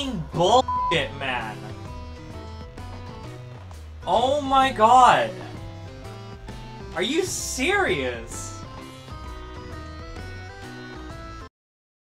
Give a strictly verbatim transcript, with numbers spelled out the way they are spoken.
fucking bullshit, man. Oh my god. Are you serious?